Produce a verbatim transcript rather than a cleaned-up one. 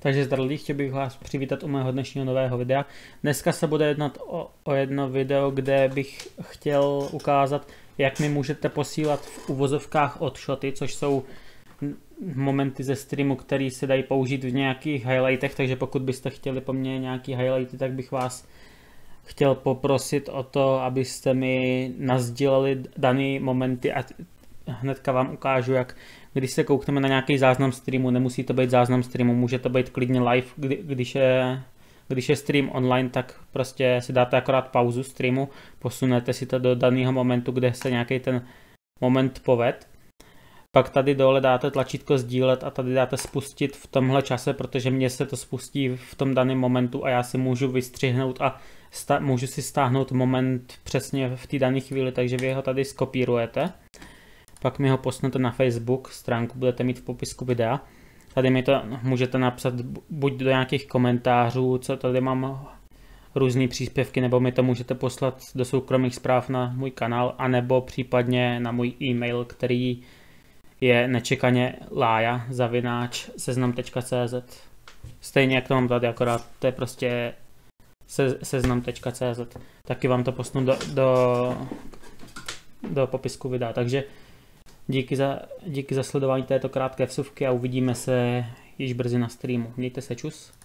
Takže zdravím, chtěl bych vás přivítat u mého dnešního nového videa. Dneska se bude jednat o, o jedno video, kde bych chtěl ukázat, jak mi můžete posílat v uvozovkách odshoty, což jsou momenty ze streamu, které se dají použít v nějakých highlightech, takže pokud byste chtěli po mně nějaký highlighty, tak bych vás chtěl poprosit o to, abyste mi nasdíleli dané momenty a hnedka vám ukážu, jak když se koukneme na nějaký záznam streamu, nemusí to být záznam streamu, může to být klidně live, kdy, když, je, když je stream online, tak prostě si dáte akorát pauzu streamu, posunete si to do daného momentu, kde se nějaký ten moment poved. Pak tady dole dáte tlačítko sdílet a tady dáte spustit v tomhle čase, protože mně se to spustí v tom daném momentu a já si můžu vystřihnout a můžu si stáhnout moment přesně v té dané chvíli, takže vy ho tady skopírujete. Pak mi ho posunete na Facebook, stránku budete mít v popisku videa. Tady mi to můžete napsat buď do nějakých komentářů, co tady mám různé příspěvky, nebo mi to můžete poslat do soukromých zpráv na můj kanál, anebo případně na můj e-mail, který je nečekaně lája zavináč seznam tečka cé zet. Stejně jak to mám tady, akorát to je prostě se, seznam tečka cé zet. Taky vám to posunu do, do, do popisku videa. Takže díky za, díky za sledování této krátké vsuvky a uvidíme se již brzy na streamu. Mějte se, čus.